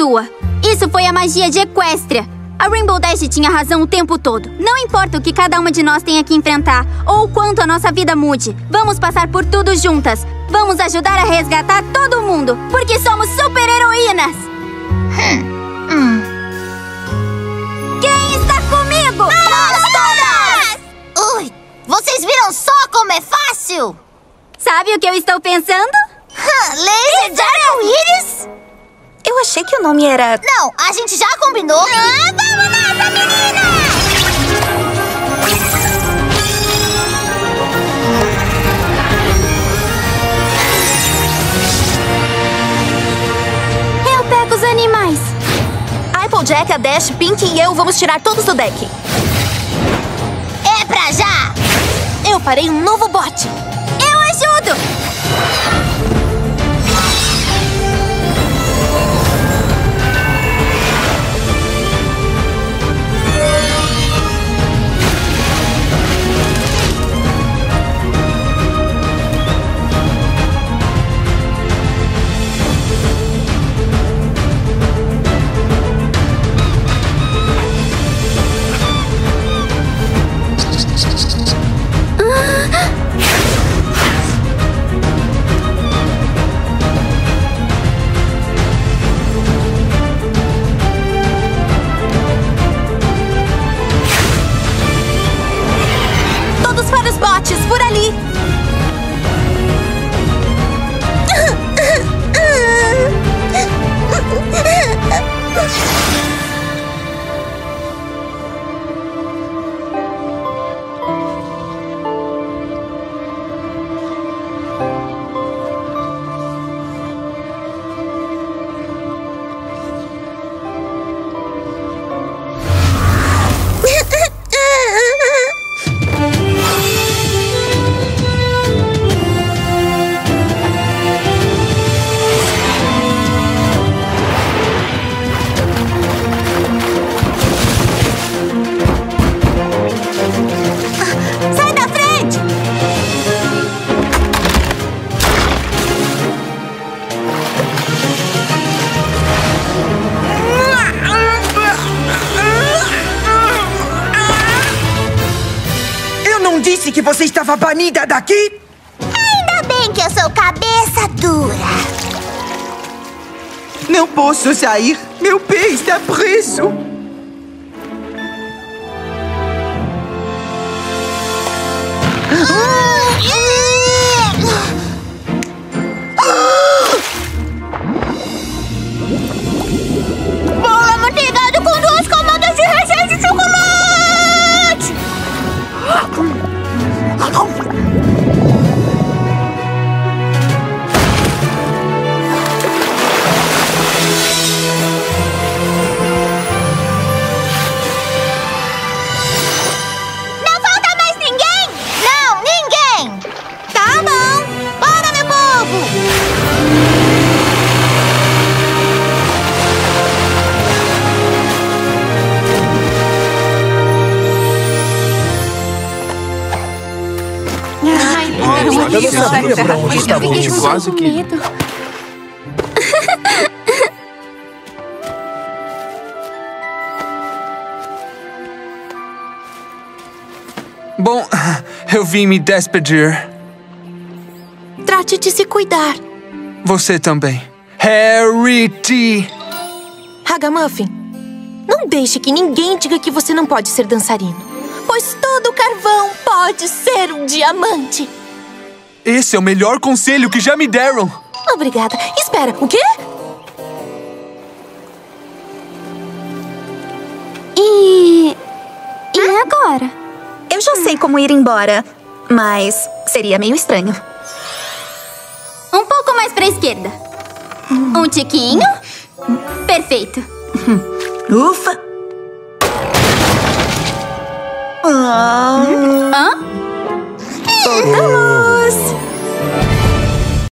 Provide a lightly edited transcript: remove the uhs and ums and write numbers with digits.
sua. Isso foi a magia de Equestria. A Rainbow Dash tinha razão o tempo todo. Não importa o que cada uma de nós tenha que enfrentar, ou o quanto a nossa vida mude. Vamos passar por tudo juntas. Vamos ajudar a resgatar todo mundo, porque somos super-heroínas! Quem está comigo? Nós todas! Ui, vocês viram só como é fácil? Sabe o que eu estou pensando? Laser de arco-íris? Eu achei que o nome era... Não, a gente já combinou. Vamos nessa, menina! Eu pego os animais. Applejack, a Dash, Pink e eu vamos tirar todos do deck. É pra já! Eu farei um novo bot. Eu ajudo! Por ali! Disse que você estava banida daqui? Ainda bem que eu sou cabeça dura. Não posso sair. Meu pé está preso. Bola manteigado com 2 camadas de recheio de chocolate! Não falta mais ninguém? Não, ninguém! Tá bom! Bora, meu povo! Eu não sabia pra onde estava indo. Quase que... Bom, eu vim me despedir. Trate de se cuidar. Você também. Harry T. Ragamuffin, não deixe que ninguém diga que você não pode ser dançarino. Pois todo carvão pode ser um diamante. Esse é o melhor conselho que já me deram. Obrigada. Espera, o quê? E agora? Eu já sei como ir embora, mas seria meio estranho. Um pouco mais pra esquerda. Um tiquinho. Perfeito. Ufa! Hã?